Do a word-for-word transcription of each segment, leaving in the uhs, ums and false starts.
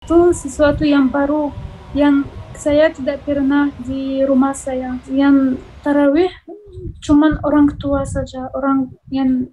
Itu sesuatu yang baru yang saya tidak pernah di rumah saya. Yang tarawih cuman orang tua saja, orang yang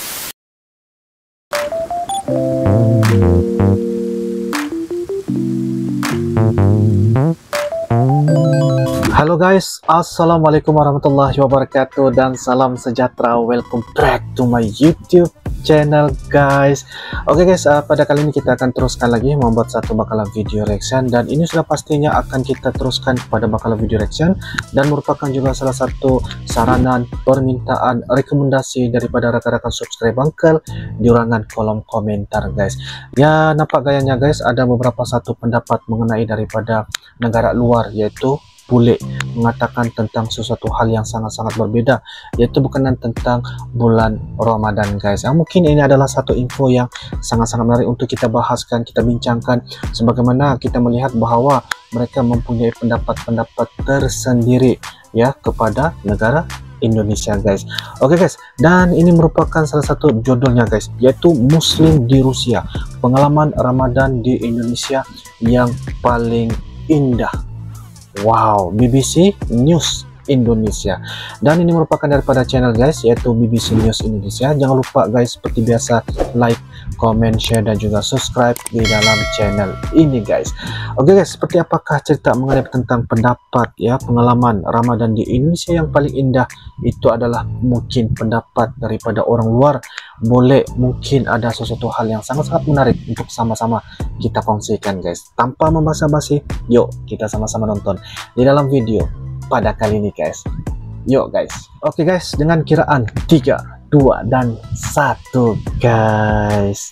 Halo guys, assalamualaikum warahmatullahi wabarakatuh dan salam sejahtera. Welcome back to my YouTube channel guys. Oke guys, uh, pada kali ini kita akan teruskan lagi membuat satu bakalan video reaction, dan ini sudah pastinya akan kita teruskan pada bakalan video reaction dan merupakan juga salah satu saranan, permintaan, rekomendasi daripada rekan-rekan subscribe bangkel di urangan kolom komentar guys. Ya, nampak gayanya guys, ada beberapa satu pendapat mengenai daripada negara luar, yaitu bule mengatakan tentang sesuatu hal yang sangat-sangat berbeda, yaitu berkenaan tentang bulan Ramadan guys. Yang mungkin ini adalah satu info yang sangat-sangat menarik untuk kita bahaskan, kita bincangkan, sebagaimana kita melihat bahwa mereka mempunyai pendapat-pendapat tersendiri ya kepada negara Indonesia guys. Oke guys, dan ini merupakan salah satu judulnya guys, yaitu Muslim di Rusia, pengalaman Ramadan di Indonesia yang paling indah. Wow, B B C News Indonesia, dan ini merupakan daripada channel guys, yaitu B B C News Indonesia. Jangan lupa guys, seperti biasa, like, comment, share, dan juga subscribe di dalam channel ini guys. Oke guys, seperti apakah cerita mengenai tentang pendapat ya pengalaman Ramadan di Indonesia yang paling indah? Itu adalah mungkin pendapat daripada orang luar. Boleh mungkin ada sesuatu hal yang sangat-sangat menarik untuk sama-sama kita kongsikan guys. Tanpa membasa-basi, yuk kita sama-sama nonton di dalam video pada kali ini guys. Yuk guys. Oke guys, dengan kiraan tiga, dua, dan satu guys.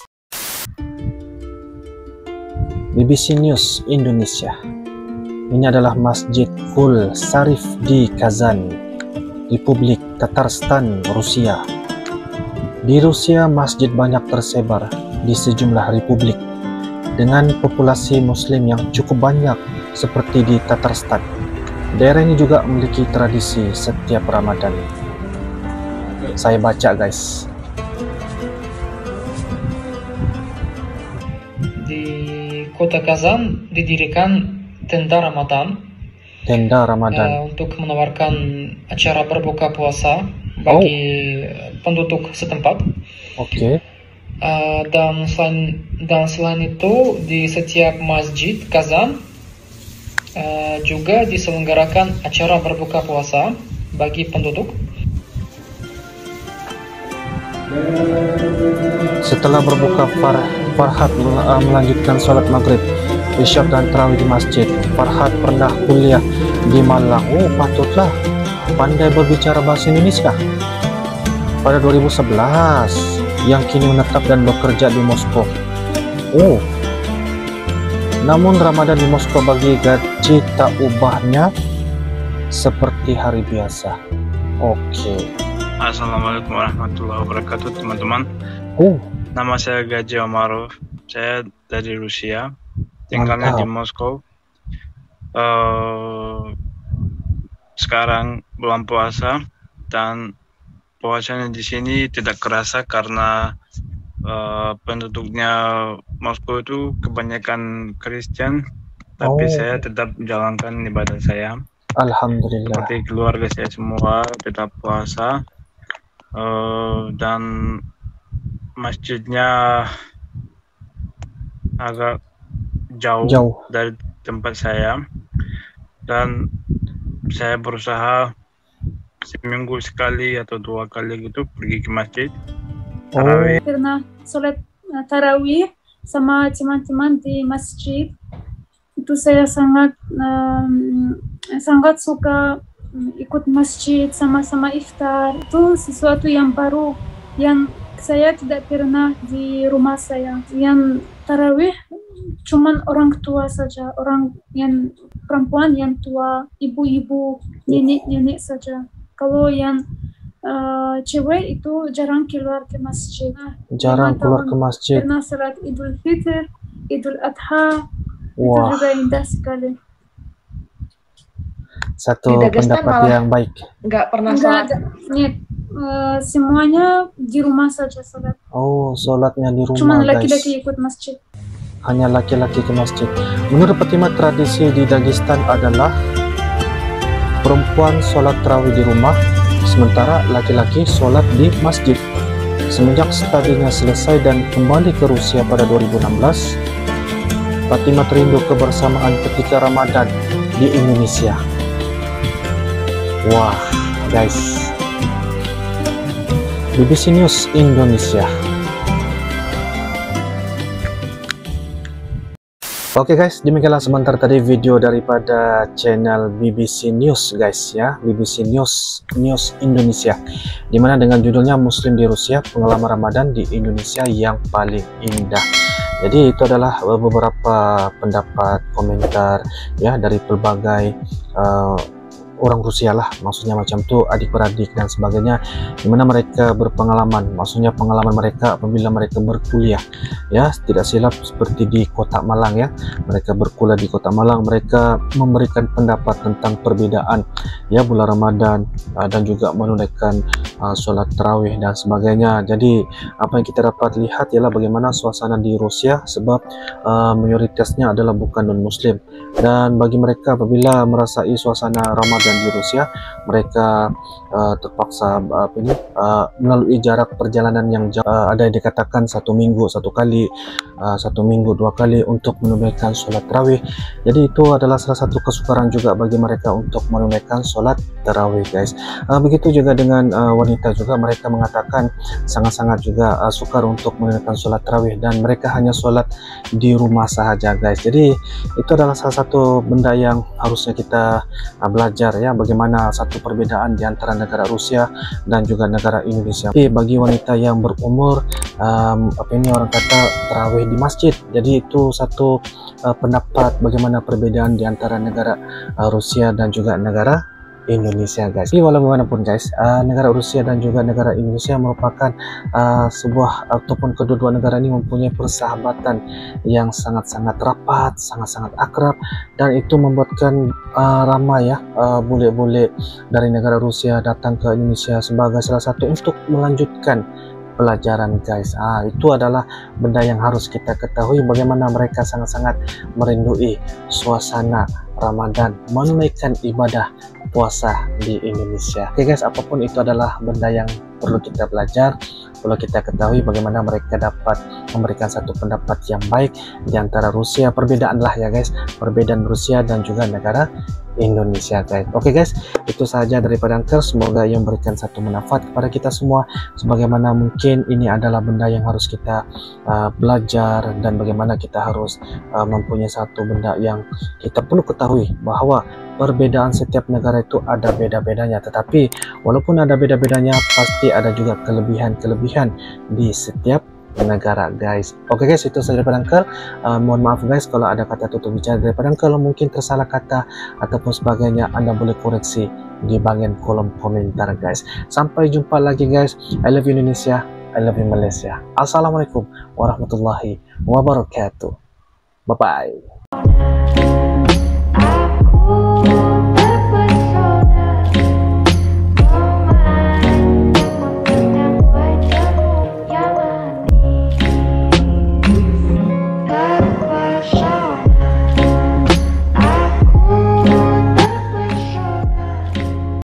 B B C News Indonesia. Ini adalah Masjid Kul Sarif di Kazan, Republik Tatarstan, Rusia. Di Rusia, masjid banyak tersebar di sejumlah republik dengan populasi muslim yang cukup banyak seperti di Tatarstan. Daerah ini juga memiliki tradisi setiap Ramadan. Saya baca guys. Di kota Kazan didirikan tenda Ramadan. Tenda Ramadan. Uh, untuk menawarkan acara berbuka puasa bagi oh. penduduk setempat. Oke. Okay. Uh, dan selain dan selain itu di setiap masjid Kazan uh, juga diselenggarakan acara berbuka puasa bagi penduduk. Setelah berbuka, Far Farhad melanjutkan sholat maghrib, isyak, dan tarawih di masjid. Farhad pernah kuliah di Malang. Oh, patutlah pandai berbicara bahasa Indonesia. Pada dua ribu sebelas, yang kini menetap dan bekerja di Moskow. Oh, namun Ramadan di Moskow bagi gaji tak ubahnya seperti hari biasa. Oke. Okay. Assalamualaikum warahmatullahi wabarakatuh teman-teman. Oh, nama saya Gaji Omarov. Saya dari Rusia, tinggalnya di Moskow. Uh, sekarang bulan puasa, dan puasanya di sini tidak kerasa karena uh, penduduknya Moskow itu kebanyakan Kristen, tapi oh. saya tetap menjalankan ibadah saya. Alhamdulillah. Seperti keluarga saya semua tetap puasa, uh, dan masjidnya agak jauh, jauh dari tempat saya, dan saya berusaha seminggu sekali atau dua kali gitu pergi ke masjid tarawih. Oh. Pernah sholat uh, tarawih sama teman-teman di masjid. Itu saya sangat um, sangat suka um, ikut masjid, sama-sama iftar. Itu sesuatu yang baru yang saya tidak pernah di rumah saya. Yang tarawih cuman orang tua saja, orang yang perempuan yang tua, ibu-ibu, nenek-nenek saja. Kalau yang uh, cewek itu jarang keluar ke masjid. Jarang keluar ke masjid. Pernah salat Idul Fitr, Idul Adha. Wah. Itu juga indah sekali. Satu pendapat yang baik. Enggak pernah Enggak, sholat. Nih, uh, semuanya di rumah saja salat. Oh, sholatnya di rumah. Cuman laki-laki ikut masjid. hanya laki-laki ke masjid. Menurut Fatimah, tradisi di Dagestan adalah perempuan sholat tarawih di rumah, sementara laki-laki sholat di masjid. Semenjak studinya selesai dan kembali ke Rusia pada dua ribu enam belas, Fatimah terindu kebersamaan ketika Ramadan di Indonesia. Wah, guys, B B C News Indonesia. Oke guys, demikianlah sebentar tadi video daripada channel B B C News guys ya, B B C News News Indonesia, dimana dengan judulnya Muslim di Rusia, pengalaman Ramadan di Indonesia yang paling indah. Jadi itu adalah beberapa pendapat komentar ya dari berbagai uh, orang Rusia lah, maksudnya macam tuh adik-beradik dan sebagainya, dimana mereka berpengalaman, maksudnya pengalaman mereka apabila mereka berkuliah ya, tidak silap seperti di Kota Malang ya, mereka berkuliah di Kota Malang, mereka memberikan pendapat tentang perbedaan ya bulan Ramadan uh, dan juga menunaikan uh, sholat tarawih dan sebagainya. Jadi apa yang kita dapat lihat ialah bagaimana suasana di Rusia, sebab uh, mayoritasnya adalah bukan non muslim, dan bagi mereka apabila merasai suasana Ramadan dan di Rusia, mereka uh, terpaksa uh, apa ini uh, melalui jarak perjalanan yang jauh, uh, ada yang dikatakan satu minggu satu kali, uh, satu minggu dua kali untuk menunaikan sholat tarawih. Jadi itu adalah salah satu kesukaran juga bagi mereka untuk menunaikan sholat tarawih guys. Uh, begitu juga dengan uh, wanita juga, mereka mengatakan sangat-sangat juga uh, sukar untuk menunaikan sholat tarawih dan mereka hanya sholat di rumah sahaja guys. Jadi itu adalah salah satu benda yang harusnya kita uh, belajar ya, bagaimana satu perbedaan di antara negara Rusia dan juga negara Indonesia. Tapi bagi wanita yang berumur um, apa ini orang kata tarawih di masjid, jadi itu satu uh, pendapat bagaimana perbedaan di antara negara uh, Rusia dan juga negara Indonesia guys. Jadi walau bagaimanapun guys, uh, negara Rusia dan juga negara Indonesia merupakan uh, sebuah ataupun kedua-dua negara ini mempunyai persahabatan yang sangat-sangat rapat, sangat-sangat akrab, dan itu membuatkan uh, ramai ya bule-bule uh, dari negara Rusia datang ke Indonesia sebagai salah satu untuk melanjutkan pelajaran guys. Ah, itu adalah benda yang harus kita ketahui, bagaimana mereka sangat-sangat merindui suasana Ramadan, menunaikan ibadah puasa di Indonesia. Oke guys, apapun itu adalah benda yang perlu kita belajar, perlu kita ketahui bagaimana mereka dapat memberikan satu pendapat yang baik di antara Rusia. Perbedaan lah ya guys, perbedaan Rusia dan juga negara Indonesia guys. Oke guys, itu saja daripada Anchor, semoga yang memberikan satu manfaat kepada kita semua, sebagaimana mungkin ini adalah benda yang harus kita uh, belajar, dan bagaimana kita harus uh, mempunyai satu benda yang kita perlu ketahui, bahwa perbedaan setiap negara itu ada beda-bedanya, tetapi walaupun ada beda-bedanya pasti ada juga kelebihan-kelebihan di setiap negara guys. Oke guys, itu saja daripada Anchor. Uh, mohon maaf guys kalau ada kata tutup bicara daripada Anchor, kalau mungkin tersalah kata ataupun sebagainya, Anda boleh koreksi di bagian kolom komentar guys. Sampai jumpa lagi guys. I love you Indonesia, I love you Malaysia. Assalamualaikum warahmatullahi wabarakatuh. Bye bye.